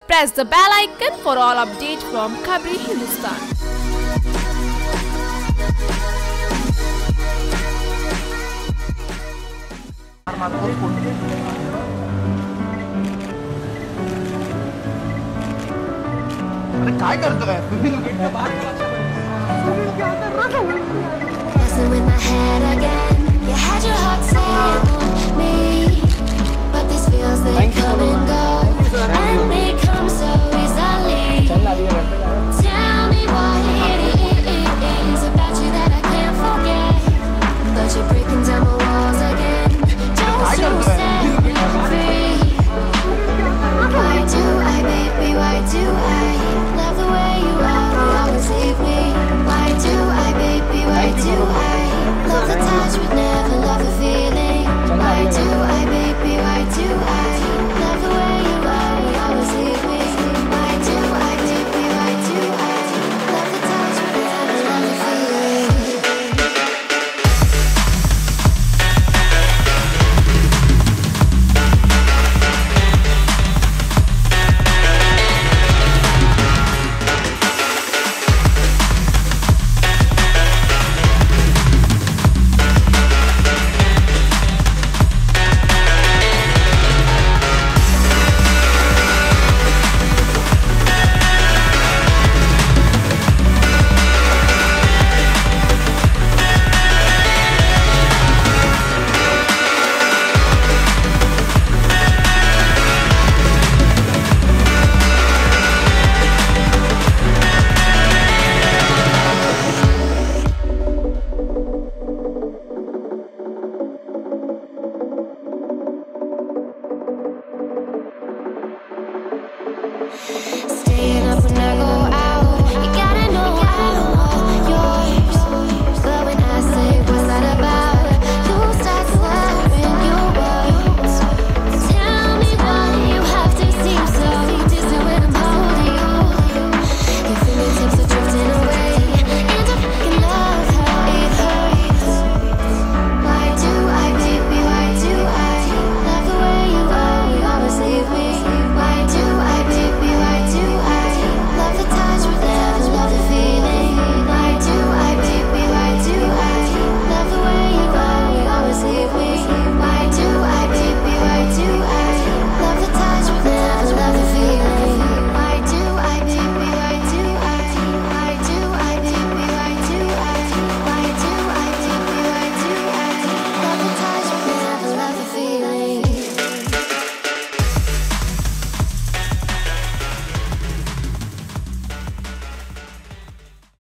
Press the bell icon for all updates from Khabri Hindustan. काय करतोय Messing with my head again. You had your heart set on me, but these feels they come and go, and they come so easily. Tell me what it is about you that I can't forget, but you're breaking down my walls again. Just to set me free. Why do I, baby? Why do I love the way you are? You always leave me. Why do I, baby? Why do I love the touch but never love the feeling? Why do I, baby? Why do I love the way you are? You always leave me. Why do I, baby? Why do I love the touch but never love the feeling? Stay